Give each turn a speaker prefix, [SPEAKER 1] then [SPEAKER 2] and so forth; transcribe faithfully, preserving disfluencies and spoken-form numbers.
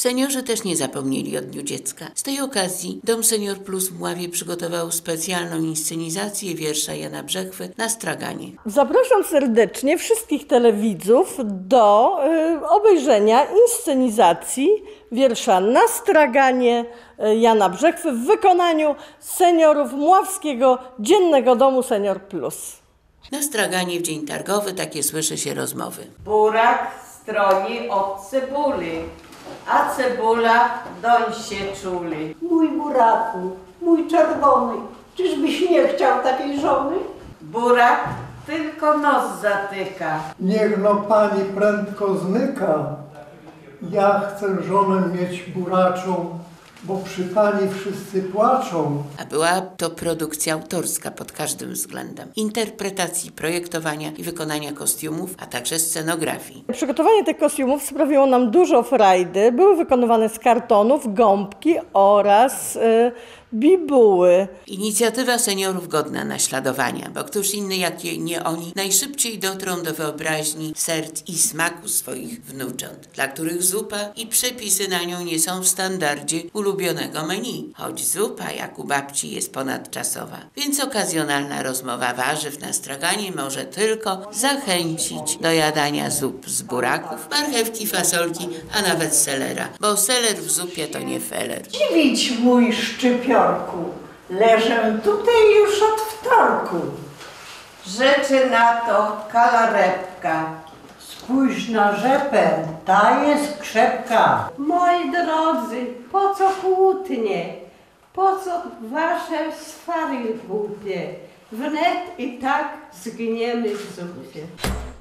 [SPEAKER 1] Seniorzy też nie zapomnieli o Dniu Dziecka. Z tej okazji Dom Senior Plus w Mławie przygotował specjalną inscenizację wiersza Jana Brzechwy na straganie.
[SPEAKER 2] Zapraszam serdecznie wszystkich telewidzów do y, obejrzenia inscenizacji wiersza na straganie y, Jana Brzechwy w wykonaniu seniorów Mławskiego Dziennego Domu Senior Plus.
[SPEAKER 1] Na straganie w dzień targowy takie słyszy się rozmowy.
[SPEAKER 3] Burak stroni od cebuli, a cebula doń się czuli.
[SPEAKER 4] Mój buraku, mój czerwony, czyżbyś nie chciał takiej żony?
[SPEAKER 3] Burak tylko nos zatyka.
[SPEAKER 5] Niech no pani prędko zmyka. Ja chcę żonę mieć buraczą, bo przy pani wszyscy płaczą.
[SPEAKER 1] A była to produkcja autorska pod każdym względem. Interpretacji, projektowania i wykonania kostiumów, a także scenografii.
[SPEAKER 2] Przygotowanie tych kostiumów sprawiło nam dużo frajdy. Były wykonywane z kartonów, gąbki oraz y, bibuły.
[SPEAKER 1] Inicjatywa seniorów godna naśladowania, bo któż inny jak nie oni najszybciej dotrą do wyobraźni, serc i smaku swoich wnucząt, dla których zupa i przepisy na nią nie są w standardzie ulubionego menu, choć zupa jak u babci jest ponadczasowa. Więc okazjonalna rozmowa warzyw na straganie może tylko zachęcić do jadania zup z buraków, marchewki, fasolki, a nawet selera, bo seler w zupie to nie feler.
[SPEAKER 4] Dziwić mój szczypiorku, leżę tutaj już od wtorku.
[SPEAKER 3] Rzeczy na to kalarepka.
[SPEAKER 4] Spójrz na rzepę, ta jest krzepka.
[SPEAKER 6] Moi drodzy, po co kłótnie? Po co wasze swary głupie? Wnet i tak zgniemy w zupie.